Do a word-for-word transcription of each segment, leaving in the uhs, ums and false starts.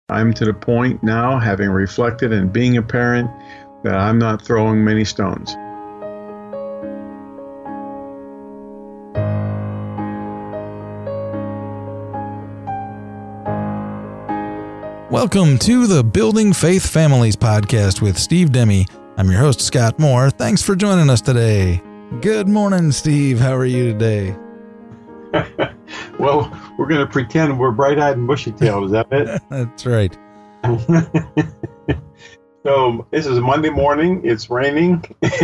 I'm to the point now, having reflected and being a parent, that I'm not throwing many stones. Welcome to the Building Faith Families podcast with Steve Demme. I'm your host, Scott Moore. Thanks for joining us today. Good morning, Steve. How are you today? Well, we're going to pretend we're bright-eyed and bushy-tailed. Is that it? That's right. So this is a Monday morning. It's raining.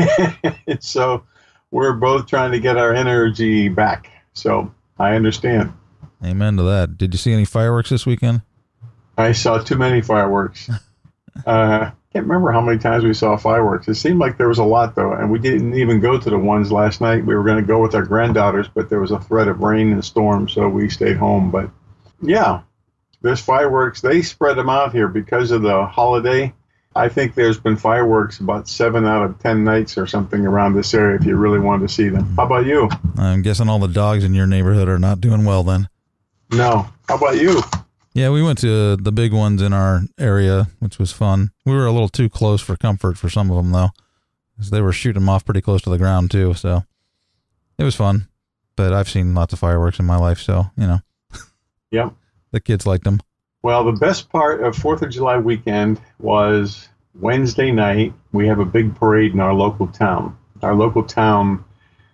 So we're both trying to get our energy back. So I understand. Amen to that. Did you see any fireworks this weekend? I saw too many fireworks. uh, can't remember how many times we saw fireworks. It seemed like there was a lot, though, and we didn't even go to the ones last night. We were going to go with our granddaughters, but there was a threat of rain and storm, so we stayed home. But, yeah, there's fireworks. They spread them out here because of the holiday. I think there's been fireworks about seven out of ten nights or something around this area if you really wanted to see them. How about you? I'm guessing all the dogs in your neighborhood are not doing well then. No. How about you? Yeah, we went to the big ones in our area, which was fun. We were a little too close for comfort for some of them, though, because they were shooting them off pretty close to the ground, too. So it was fun. But I've seen lots of fireworks in my life, so, you know. Yep. The kids liked them. Well, the best part of fourth of July weekend was Wednesday night. We have a big parade in our local town. Our local town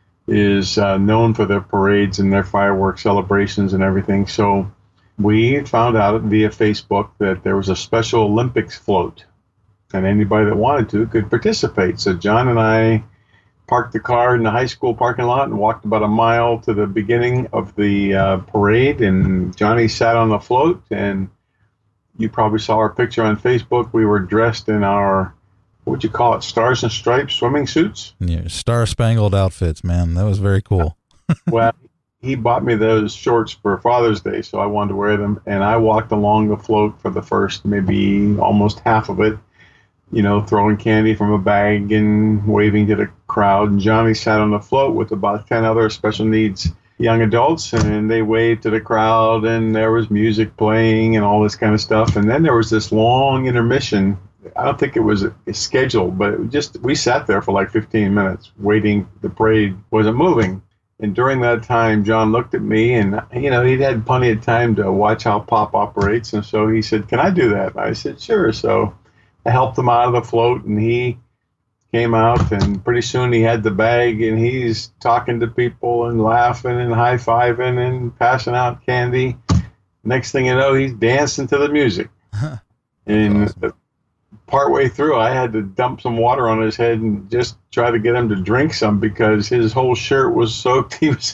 is uh, known for their parades and their fireworks celebrations and everything. So we found out via Facebook that there was a Special Olympics float, and anybody that wanted to could participate. So John and I parked the car in the high school parking lot and walked about a mile to the beginning of the uh, parade, and Johnny sat on the float, and you probably saw our picture on Facebook. We were dressed in our, what would you call it, Stars and Stripes swimming suits? Yeah, star-spangled outfits, man. That was very cool. Well, he bought me those shorts for Father's Day, so I wanted to wear them. And I walked along the float for the first maybe almost half of it, you know, throwing candy from a bag and waving to the crowd. And Johnny sat on the float with about ten other special needs young adults, and they waved to the crowd, and there was music playing and all this kind of stuff. And then there was this long intermission. I don't think it was scheduled, but it was just, we sat there for like fifteen minutes waiting. The parade wasn't moving. And during that time, John looked at me, and, you know, he'd had plenty of time to watch how Pop operates. And so he said, "Can I do that?" I said, "Sure." So I helped him out of the float, and he came out, and pretty soon he had the bag, and he's talking to people and laughing and high-fiving and passing out candy. Next thing you know, he's dancing to the music. And awesome. Partway through, I had to dump some water on his head and just try to get him to drink some because his whole shirt was soaked. He was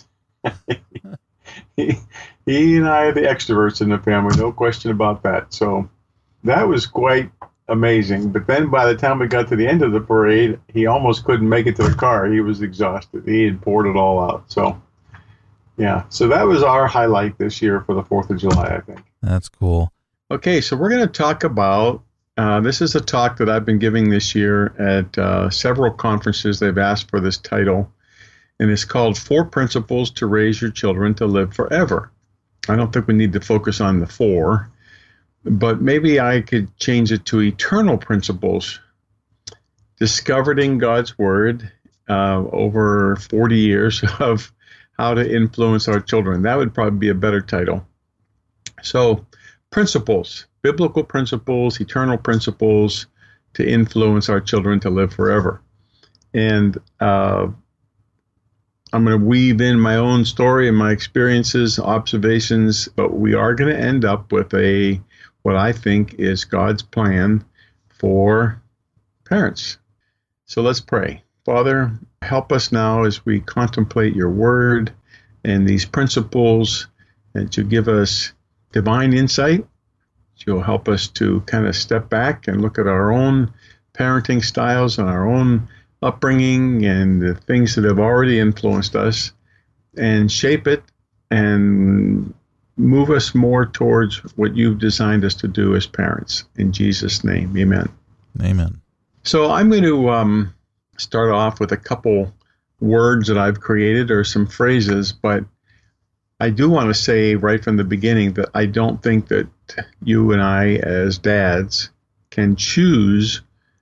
he, he and I are the extroverts in the family, no question about that. So that was quite amazing. But then by the time we got to the end of the parade, he almost couldn't make it to the car. He was exhausted. He had poured it all out. So, yeah. So that was our highlight this year for the fourth of July, I think. That's cool. Okay, so we're going to talk about, uh, this is a talk that I've been giving this year at uh, several conferences. They've asked for this title, and it's called Four Principles to Raise Your Children to Live Forever. I don't think we need to focus on the four, but maybe I could change it to Eternal Principles, discovered in God's Word uh, over forty years of how to influence our children. That would probably be a better title. So, principles, biblical principles, eternal principles to influence our children to live forever. And uh, I'm going to weave in my own story and my experiences, observations, but we are going to end up with a what I think is God's plan for parents. So let's pray. Father, help us now as we contemplate your word and these principles, that you give us divine insight. You'll help us to kind of step back and look at our own parenting styles and our own upbringing and the things that have already influenced us and shape it and move us more towards what you've designed us to do as parents. In Jesus' name, amen. Amen. So I'm going to um, start off with a couple words that I've created or some phrases, but I do want to say right from the beginning that I don't think that you and I as dads can choose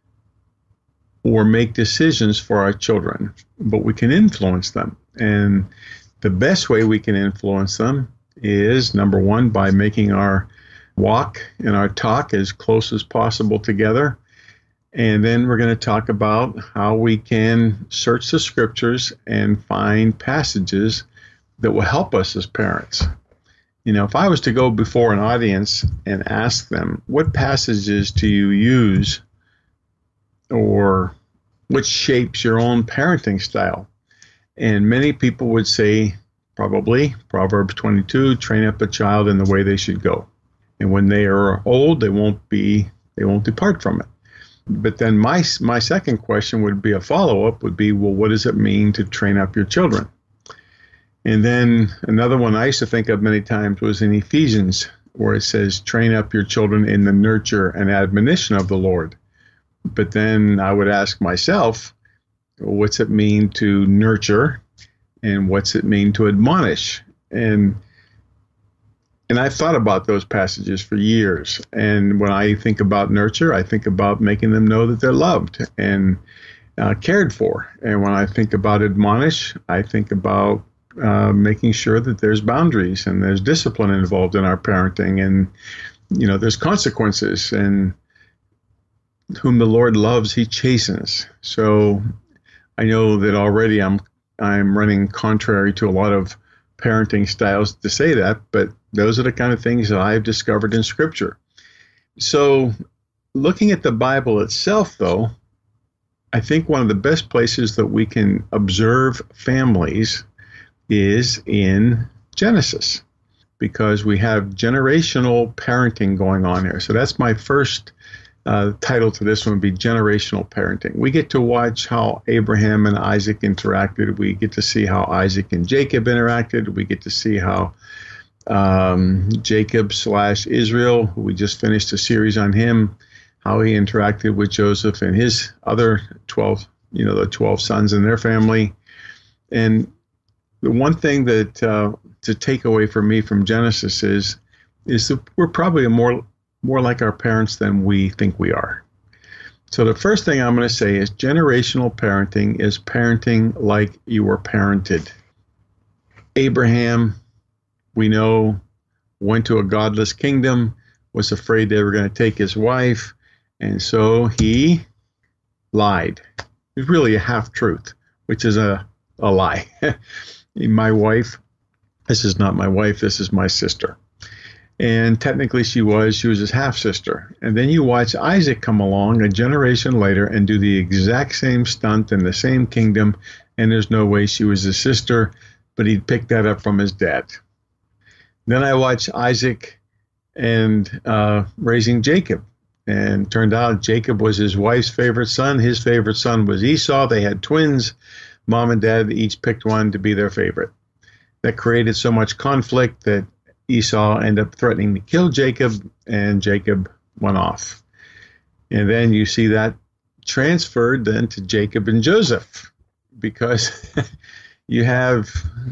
or make decisions for our children, but we can influence them. And the best way we can influence them is, number one, by making our walk and our talk as close as possible together. And then we're going to talk about how we can search the scriptures and find passages that will help us as parents. You know, if I was to go before an audience and ask them, what passages do you use, or which shapes your own parenting style? And many people would say, probably Proverbs twenty-two, train up a child in the way they should go. And when they are old, they won't be, they won't depart from it. But then my my second question would be a follow-up would be, well, what does it mean to train up your children? And then another one I used to think of many times was in Ephesians, where it says, train up your children in the nurture and admonition of the Lord. But then I would ask myself, what's it mean to nurture, and what's it mean to admonish? And and I've thought about those passages for years. And when I think about nurture, I think about making them know that they're loved and uh, cared for. And when I think about admonish, I think about uh, making sure that there's boundaries and there's discipline involved in our parenting, and you know there's consequences. And whom the Lord loves, He chastens. So I know that already I'm I'm running contrary to a lot of parenting styles to say that, but those are the kind of things that I've discovered in Scripture. So looking at the Bible itself, though, I think one of the best places that we can observe families is in Genesis, because we have generational parenting going on here. So that's my first Uh, title to this one would be Generational Parenting. We get to watch how Abraham and Isaac interacted. We get to see how Isaac and Jacob interacted. We get to see how um, Jacob slash Israel, who we just finished a series on him, how he interacted with Joseph and his other twelve, you know, the twelve sons in their family. And the one thing that uh, to take away from me from Genesis is, is that we're probably a more more like our parents than we think we are. So the first thing I'm going to say is generational parenting is parenting like you were parented. Abraham, we know, went to a godless kingdom, was afraid they were going to take his wife, and so he lied. It was really a half-truth, which is a, a lie. My wife, this is not my wife, this is my sister. And technically she was, she was his half-sister. And then you watch Isaac come along a generation later and do the exact same stunt in the same kingdom, and there's no way she was his sister, but he'd picked that up from his dad. Then I watch Isaac and uh, raising Jacob, and turned out Jacob was his wife's favorite son. His favorite son was Esau. They had twins. Mom and dad each picked one to be their favorite. That created so much conflict that Esau ended up threatening to kill Jacob, and Jacob went off. And then you see that transferred then to Jacob and Joseph, because you have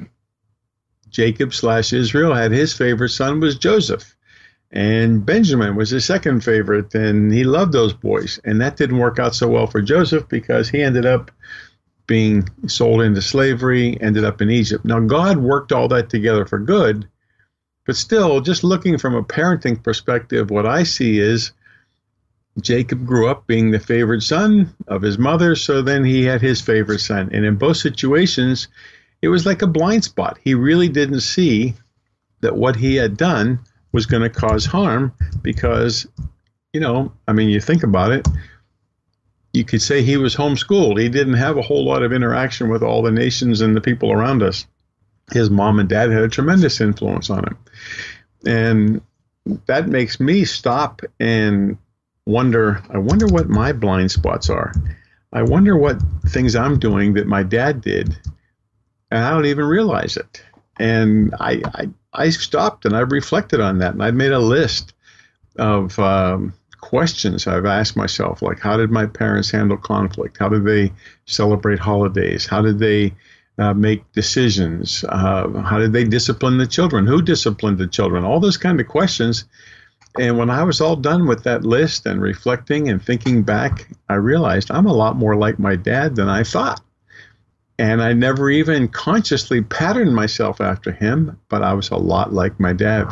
Jacob slash Israel had his favorite son was Joseph, and Benjamin was his second favorite, and he loved those boys. And that didn't work out so well for Joseph, because he ended up being sold into slavery, ended up in Egypt. Now, God worked all that together for good. But still, just looking from a parenting perspective, what I see is Jacob grew up being the favorite son of his mother, so then he had his favorite son. And in both situations, it was like a blind spot. He really didn't see that what he had done was going to cause harm, because, you know, I mean, you think about it, you could say he was homeschooled. He didn't have a whole lot of interaction with all the nations and the people around us. His mom and dad had a tremendous influence on him. And that makes me stop and wonder, I wonder what my blind spots are. I wonder what things I'm doing that my dad did, and I don't even realize it. And I I, I stopped and I reflected on that, and I made a list of um, questions I've asked myself, like, how did my parents handle conflict? How did they celebrate holidays? How did they uh, make decisions? Uh, how did they discipline the children? Who disciplined the children? All those kind of questions. And when I was all done with that list and reflecting and thinking back, I realized I'm a lot more like my dad than I thought. And I never even consciously patterned myself after him, but I was a lot like my dad.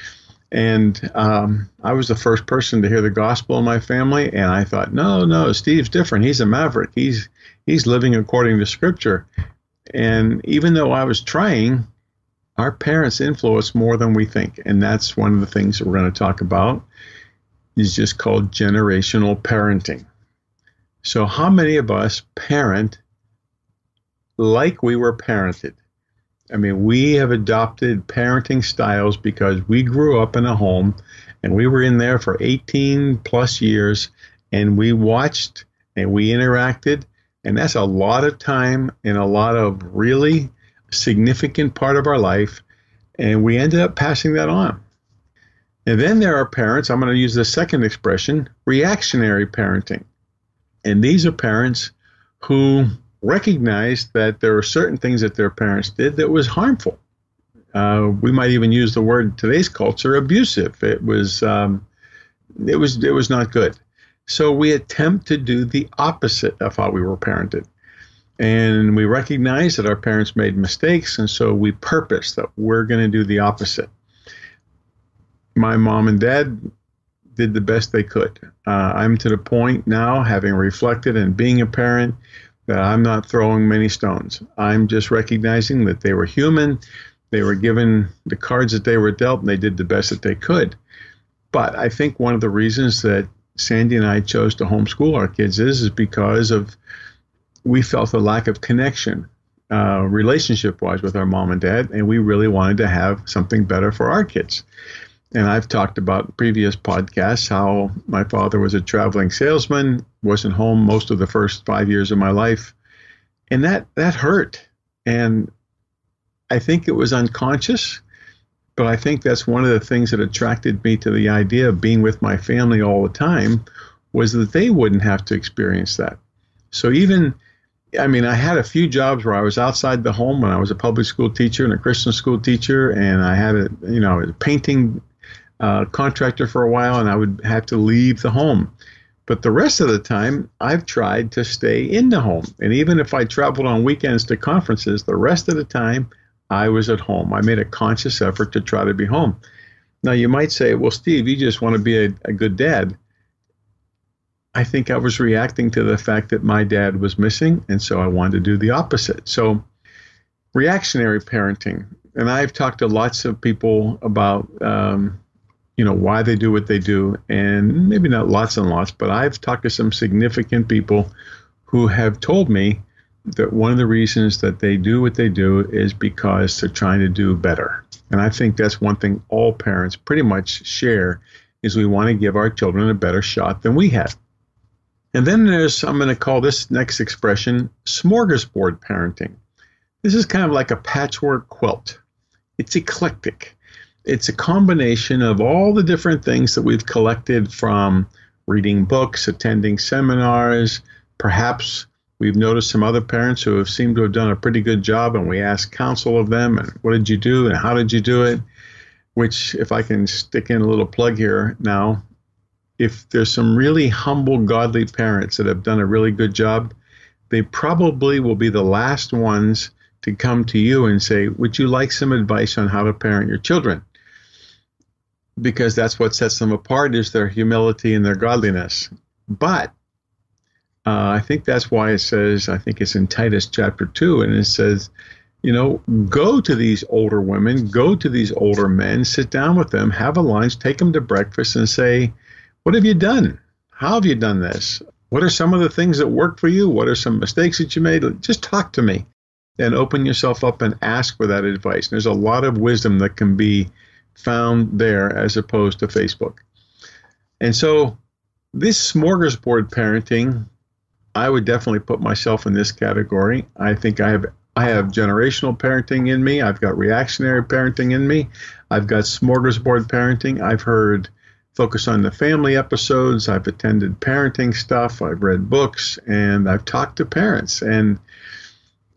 And um, I was the first person to hear the gospel in my family, and I thought, no, no, Steve's different. He's a maverick. He's he's living according to Scripture. And even though I was trying, our parents influence more than we think. And that's one of the things that we're going to talk about, is just called generational parenting. So how many of us parent like we were parented? I mean, we have adopted parenting styles because we grew up in a home and we were in there for eighteen plus years, and we watched and we interacted. And that's a lot of time and a lot of really significant part of our life. And we ended up passing that on. And then there are parents, I'm going to use the second expression, reactionary parenting. And these are parents who recognized that there were certain things that their parents did that was harmful. Uh, we might even use the word in today's culture, abusive. It was, um, it was, it was not good. So we attempt to do the opposite of how we were parented. And we recognize that our parents made mistakes, and so we purpose that we're going to do the opposite. My mom and dad did the best they could. Uh, I'm to the point now, having reflected and being a parent, that I'm not throwing many stones. I'm just recognizing that they were human. They were given the cards that they were dealt, and they did the best that they could. But I think one of the reasons that Sandy and I chose to homeschool our kids is, is because of we felt a lack of connection, uh, relationship-wise, with our mom and dad, and we really wanted to have something better for our kids. And I've talked about in previous podcasts how my father was a traveling salesman, wasn't home most of the first five years of my life, and that that hurt. And I think it was unconscious, but I think that's one of the things that attracted me to the idea of being with my family all the time, was that they wouldn't have to experience that. So even, I mean, I had a few jobs where I was outside the home when I was a public school teacher and a Christian school teacher, and I had a, you know, a painting uh, contractor for a while, and I would have to leave the home. But the rest of the time, I've tried to stay in the home. And even if I traveled on weekends to conferences, the rest of the time, I was at home. I made a conscious effort to try to be home. Now, you might say, well, Steve, you just want to be a, a good dad. I think I was reacting to the fact that my dad was missing, and so I wanted to do the opposite. So reactionary parenting, and I've talked to lots of people about, um, you know, why they do what they do, and maybe not lots and lots, but I've talked to some significant people who have told me that one of the reasons that they do what they do is because they're trying to do better. And I think that's one thing all parents pretty much share, is we want to give our children a better shot than we had. And then there's, I'm going to call this next expression, smorgasbord parenting. This is kind of like a patchwork quilt. It's eclectic. It's a combination of all the different things that we've collected from reading books, attending seminars. Perhaps we've noticed some other parents who have seemed to have done a pretty good job, and we ask counsel of them, and what did you do, and how did you do it? Which, if I can stick in a little plug here now, if there's some really humble, godly parents that have done a really good job, they probably will be the last ones to come to you and say, would you like some advice on how to parent your children? Because that's what sets them apart, is their humility and their godliness. But uh, I think that's why it says, I think it's in Titus chapter two, and it says, you know, go to these older women, go to these older men, sit down with them, have a lunch, take them to breakfast, and say, what have you done? How have you done this? What are some of the things that work for you? What are some mistakes that you made? Just talk to me and open yourself up and ask for that advice. And there's a lot of wisdom that can be found there as opposed to Facebook. And so this smorgasbord parenting, I would definitely put myself in this category. I think I have I have generational parenting in me. I've got reactionary parenting in me. I've got smorgasbord parenting. I've heard Focus on the Family episodes. I've attended parenting stuff. I've read books, and I've talked to parents. And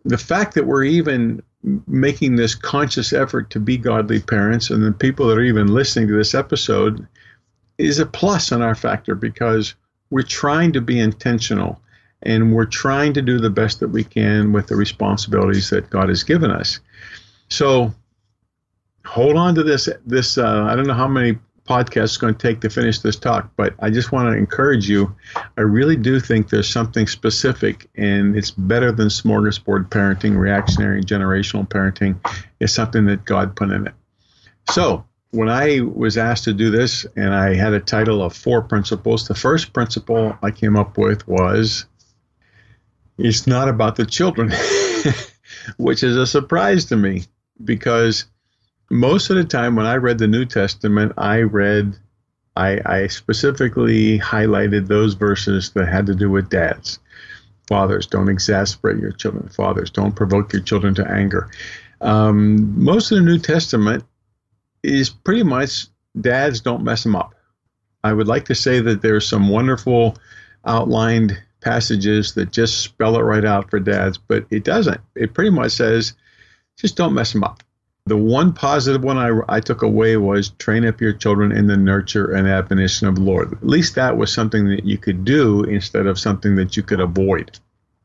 the fact that we're even making this conscious effort to be godly parents, and the people that are even listening to this episode, is a plus on our factor, because we're trying to be intentional and we're trying to do the best that we can with the responsibilities that God has given us. So hold on to this. This uh, I don't know how many podcasts it's going to take to finish this talk, but I just want to encourage you. I really do think there's something specific, and it's better than smorgasbord parenting, reactionary and generational parenting. It's something that God put in it. So when I was asked to do this, and I had a title of four principles, the first principle I came up with was, it's not about the children, which is a surprise to me, because most of the time when I read the New Testament, I read, I, I specifically highlighted those verses that had to do with dads. Fathers, don't exasperate your children. Fathers, don't provoke your children to anger. Um, most of the New Testament is pretty much dads, don't mess them up. I would like to say that there's some wonderful outlined passages that just spell it right out for dads, but it doesn't. It pretty much says, just don't mess them up. The one positive one I, I took away was train up your children in the nurture and admonition of the Lord. At least that was something that you could do instead of something that you could avoid.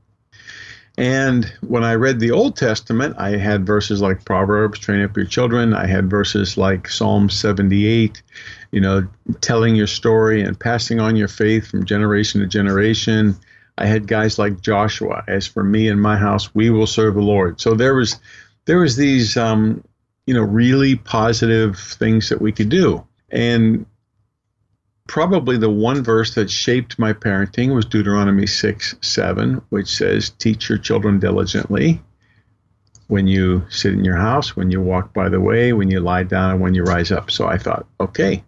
And when I read the Old Testament, I had verses like Proverbs, train up your children. I had verses like Psalm seventy-eight, you know, telling your story and passing on your faith from generation to generation. I had guys like Joshua, as for me and my house, we will serve the Lord. So there was there was these, um, you know, really positive things that we could do. And probably the one verse that shaped my parenting was Deuteronomy six seven, which says, teach your children diligently when you sit in your house, when you walk by the way, when you lie down, and when you rise up. So I thought, okay,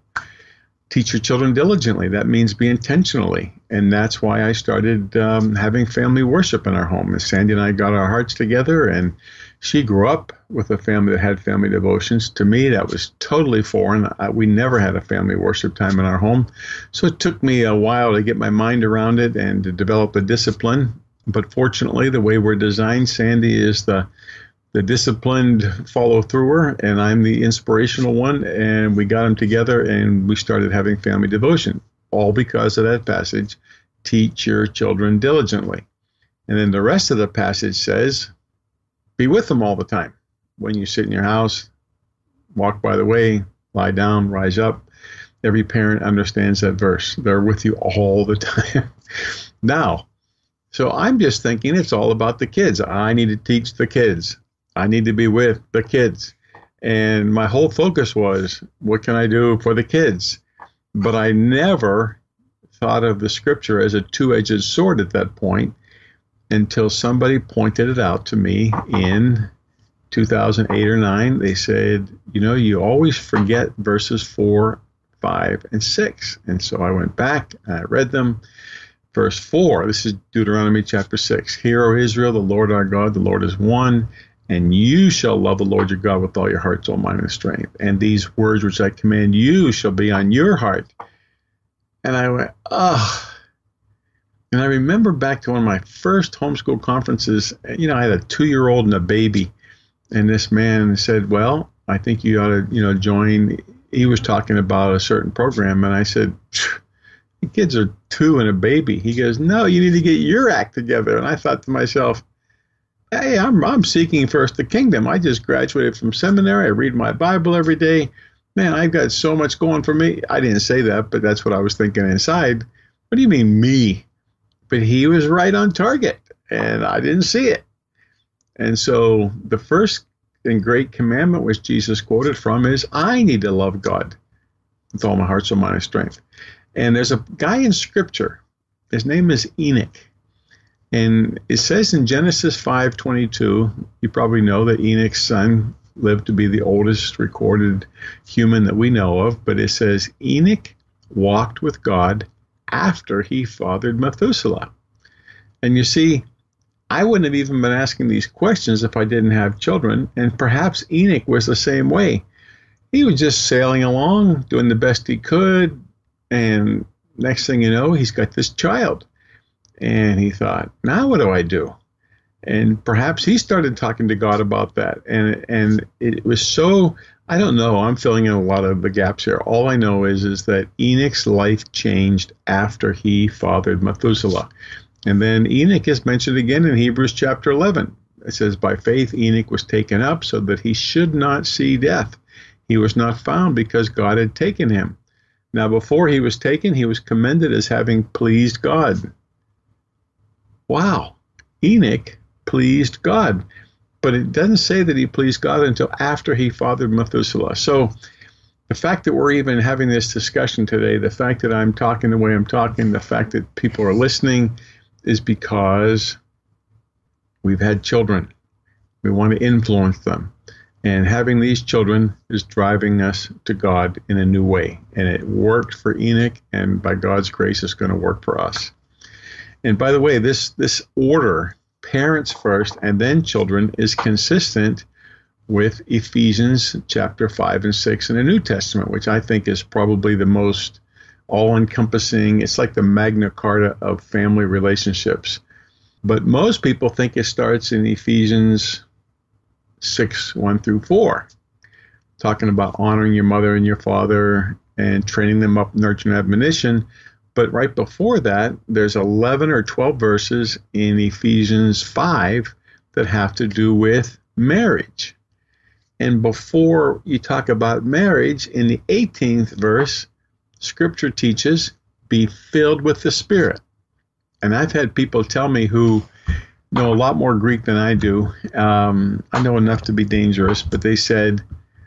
teach your children diligently. That means be intentionally. And that's why I started um, having family worship in our home. And Sandy and I got our hearts together, and she grew up with a family that had family devotions. To me, that was totally foreign. I, we never had a family worship time in our home. So it took me a while to get my mind around it and to develop a discipline. But fortunately, the way we're designed, Sandy is the the disciplined follow-througher, and I'm the inspirational one. And we got them together, and we started having family devotion, all because of that passage, teach your children diligently. And then the rest of the passage says, be with them all the time. When you sit in your house, walk by the way, lie down, rise up. Every parent understands that verse. They're with you all the time. Now, so I'm just thinking it's all about the kids. I need to teach the kids. I need to be with the kids. And my whole focus was, what can I do for the kids? But I never thought of the scripture as a two-edged sword at that point, until somebody pointed it out to me in two thousand eight or nine. They said, you know, you always forget verses four, five, and six. And so I went back and I read them. Verse four, this is Deuteronomy chapter six. Hear, O Israel, the Lord our God, the Lord is one, and you shall love the Lord your God with all your heart, soul, mind, and strength. And these words which I command you shall be on your heart. And I went, oh. And I remember back to one of my first homeschool conferences, you know, I had a two-year-old and a baby. And this man said, well, I think you ought to, you know, join. He was talking about a certain program. And I said, the kids are two and a baby. He goes, no, you need to get your act together. And I thought to myself, hey, I'm, I'm seeking first the kingdom. I just graduated from seminary. I read my Bible every day. Man, I've got so much going for me. I didn't say that, but that's what I was thinking inside. What do you mean, me? But he was right on target, and I didn't see it. And so the first and great commandment, which Jesus quoted from, is I need to love God with all my heart, soul, mind, and strength. And there's a guy in Scripture. His name is Enoch. And it says in Genesis five twenty-two, you probably know that Enoch's son lived to be the oldest recorded human that we know of, but it says Enoch walked with God after he fathered Methuselah. And you see, I wouldn't have even been asking these questions if I didn't have children, and perhaps Enoch was the same way. He was just sailing along, doing the best he could, and next thing you know, he's got this child. And he thought, now what do I do? And perhaps he started talking to God about that. And and it was so, I don't know, I'm filling in a lot of the gaps here. All I know is, is that Enoch's life changed after he fathered Methuselah. And then Enoch is mentioned again in Hebrews chapter eleven. It says, by faith Enoch was taken up so that he should not see death. He was not found because God had taken him. Now, before he was taken, he was commended as having pleased God. Wow. Enoch pleased God. But it doesn't say that he pleased God until after he fathered Methuselah. So the fact that we're even having this discussion today, the fact that I'm talking the way I'm talking, the fact that people are listening is because we've had children. We want to influence them. And having these children is driving us to God in a new way. And it worked for Enoch, and by God's grace, it's going to work for us. And by the way, this, this order, parents first and then children, is consistent with Ephesians chapter five and six in the New Testament, which I think is probably the most all-encompassing. It's like the Magna Carta of family relationships. But most people think it starts in Ephesians six, one through four, talking about honoring your mother and your father and training them up, nurture and admonition. But right before that, there's eleven or twelve verses in Ephesians five that have to do with marriage. And before you talk about marriage, in the eighteenth verse, Scripture teaches, be filled with the Spirit. And I've had people tell me who know a lot more Greek than I do. Um, I know enough to be dangerous, but they said,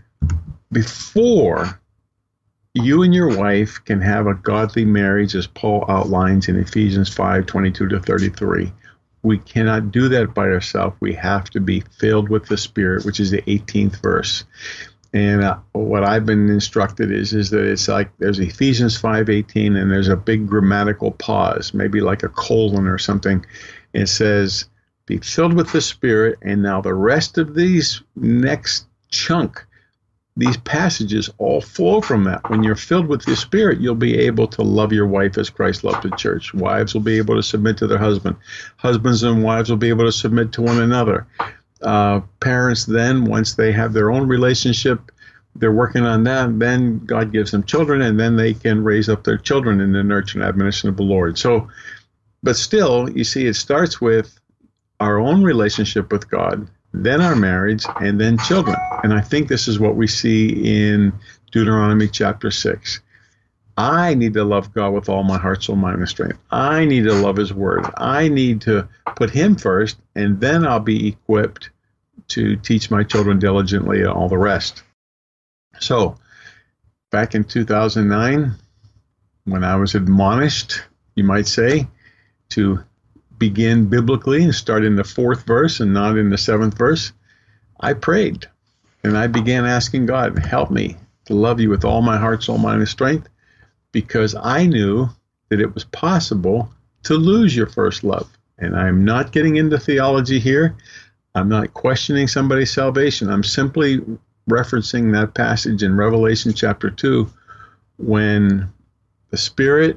before you and your wife can have a godly marriage, as Paul outlines in Ephesians five, twenty-two to thirty-three, we cannot do that by ourselves. We have to be filled with the Spirit, which is the eighteenth verse. And uh, what I've been instructed is, is that it's like there's Ephesians five eighteen, and there's a big grammatical pause, maybe like a colon or something. It says, be filled with the Spirit, and now the rest of these next chunk, these passages all flow from that. When you're filled with the Spirit, you'll be able to love your wife as Christ loved the church. Wives will be able to submit to their husband. Husbands and wives will be able to submit to one another. Uh, parents then, once they have their own relationship, they're working on that, then God gives them children, and then they can raise up their children in the nurture and admonition of the Lord. So, but still, you see, it starts with our own relationship with God, then our marriage, and then children. And I think this is what we see in Deuteronomy chapter six. I need to love God with all my heart, soul, mind, and strength. I need to love His Word. I need to put Him first, and then I'll be equipped to teach my children diligently and all the rest. So, back in two thousand nine, when I was admonished, you might say, to begin biblically and start in the fourth verse and not in the seventh verse, I prayed. And I began asking God, help me to love you with all my heart, soul, mind, and strength, because I knew that it was possible to lose your first love. And I'm not getting into theology here. I'm not questioning somebody's salvation. I'm simply referencing that passage in Revelation chapter two, when the Spirit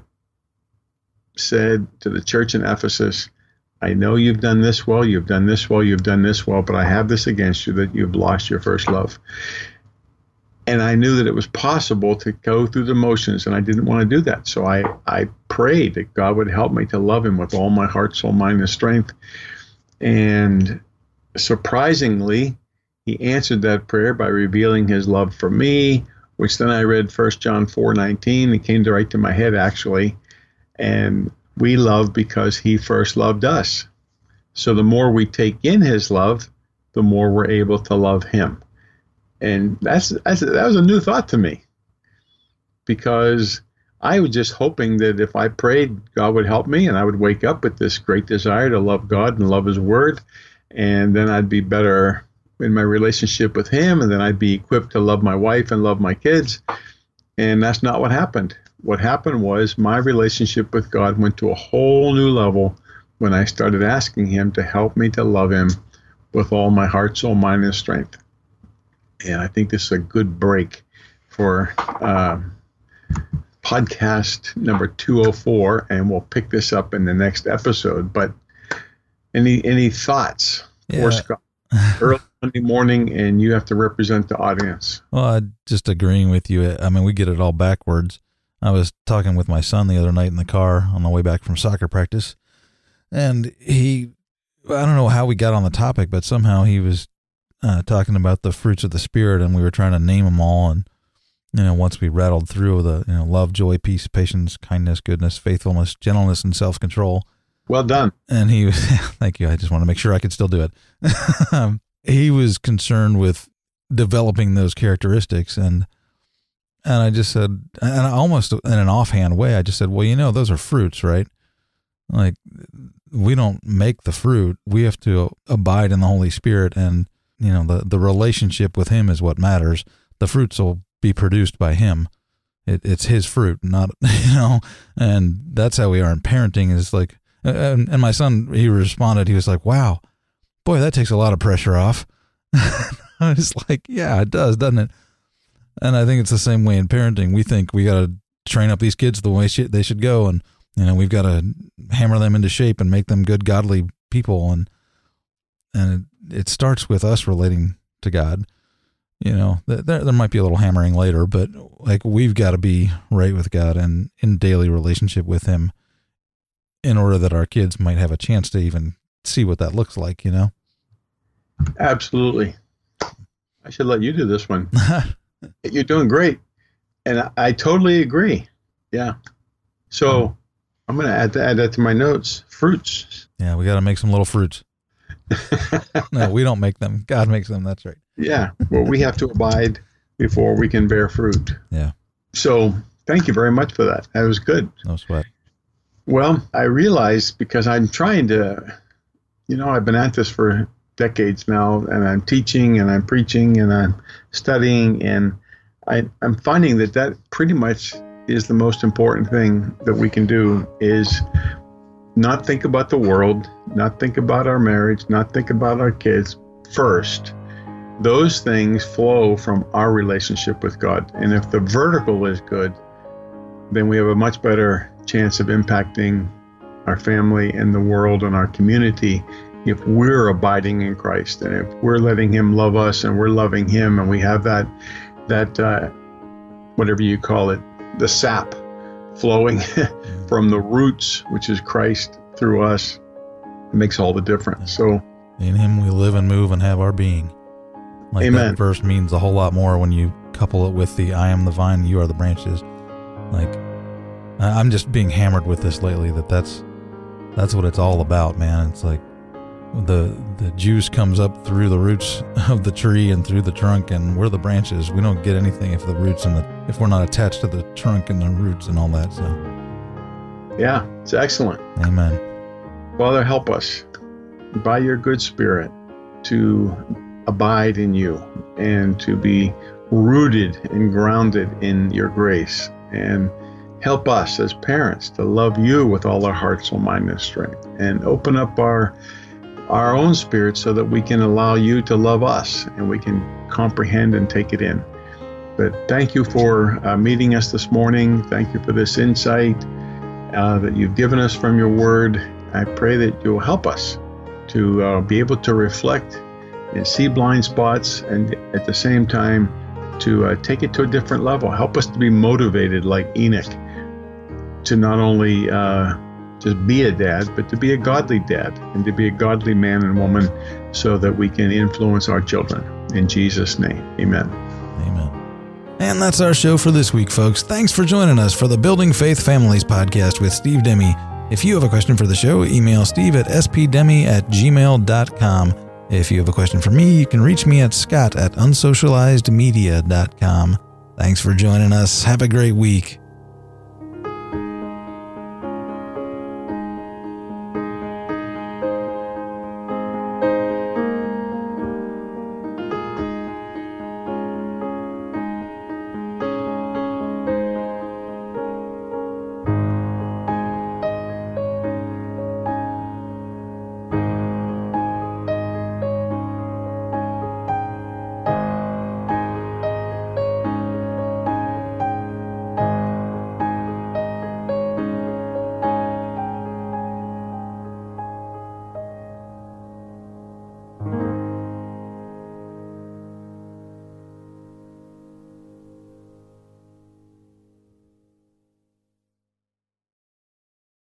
said to the church in Ephesus, I know you've done this well, you've done this well, you've done this well, but I have this against you, that you've lost your first love. And I knew that it was possible to go through the motions, and I didn't want to do that. So I, I prayed that God would help me to love Him with all my heart, soul, mind, and strength. And surprisingly, He answered that prayer by revealing His love for me, which then I read First John four nineteen. It came to right to my head, actually. And we love because He first loved us. So the more we take in His love, the more we're able to love Him. And that's, that's that was a new thought to me, because I was just hoping that if I prayed, God would help me, and I would wake up with this great desire to love God and love His Word, and then I'd be better in my relationship with Him, and then I'd be equipped to love my wife and love my kids. And that's not what happened. What happened was my relationship with God went to a whole new level when I started asking Him to help me to love Him with all my heart, soul, mind, and strength. And I think this is a good break for uh, podcast number two oh four, and we'll pick this up in the next episode. But Any any thoughts Yeah. for Scott? Early Monday morning, and you have to represent the audience. Well, I just agreeing with you. I mean, we get it all backwards. I was talking with my son the other night in the car on the way back from soccer practice, and he, I don't know how we got on the topic, but somehow he was uh, talking about the fruits of the Spirit, and we were trying to name them all. And, you know, once we rattled through the, you know, love, joy, peace, patience, kindness, goodness, faithfulness, gentleness, and self-control. Well done. And he was, thank you. I just want to make sure I could still do it. um, he was concerned with developing those characteristics. And, and I just said, and I almost in an offhand way, I just said, well, you know, those are fruits, right? Like, we don't make the fruit. We have to abide in the Holy Spirit. And, you know, the, the relationship with him is what matters. The fruits will be produced by him. It, it's his fruit, not, you know, and that's how we are in parenting is like, and, and my son, he responded, he was like, wow, boy, that takes a lot of pressure off. I was like, yeah, it does, doesn't it? And I think it's the same way in parenting. We think we got to train up these kids the way sh- they should go. And, you know, we've got to hammer them into shape and make them good, godly people. And, and it, it starts with us relating to God. You know, there, there might be a little hammering later, but like we've got to be right with God and in daily relationship with him in order that our kids might have a chance to even see what that looks like, you know? Absolutely. I should let you do this one. You're doing great. And I, I totally agree. Yeah. So I'm going to add, add that to my notes. Fruits. Yeah, we got to make some little fruits. No, we don't make them. God makes them. That's right. Yeah. Well, we have to abide before we can bear fruit. Yeah. So thank you very much for that. That was good. No sweat. Well, I realized because I'm trying to, you know, I've been at this for decades now, and I'm teaching and I'm preaching and I'm studying, and I, I'm finding that that pretty much is the most important thing that we can do is not think about the world, not think about our marriage, not think about our kids first. Those things flow from our relationship with God. And if the vertical is good, then we have a much better chance of impacting our family and the world and our community if we're abiding in Christ and if we're letting him love us and we're loving him and we have that, that uh, whatever you call it, the sap flowing from the roots, which is Christ through us, it makes all the difference. So in him we live and move and have our being. Like Amen. That verse means a whole lot more when you couple it with the I am the vine, you are the branches. Like, I'm just being hammered with this lately that that's that's what it's all about, man. It's like the the juice comes up through the roots of the tree and through the trunk, and we're the branches. We don't get anything if the roots and the if we're not attached to the trunk and the roots and all that. So yeah, it's excellent. Amen. Father, help us by your good spirit to abide in you and to be rooted and grounded in your grace, and help us as parents to love you with all our heart, soul, mind, and strength, and open up our our own spirit so that we can allow you to love us and we can comprehend and take it in. But thank you for uh, meeting us this morning. Thank you for this insight uh, that you've given us from your word. I pray that you'll help us to uh, be able to reflect and see blind spots, and at the same time to uh, take it to a different level. Help us to be motivated like Enoch to not only uh, just be a dad, but to be a godly dad and to be a godly man and woman so that we can influence our children. In Jesus' name, amen. Amen. And that's our show for this week, folks. Thanks for joining us for the Building Faith Families podcast with Steve Demme. If you have a question for the show, email steve at s p demme at gmail dot com. If you have a question for me, you can reach me at scott at unsocialized media dot com. Thanks for joining us. Have a great week.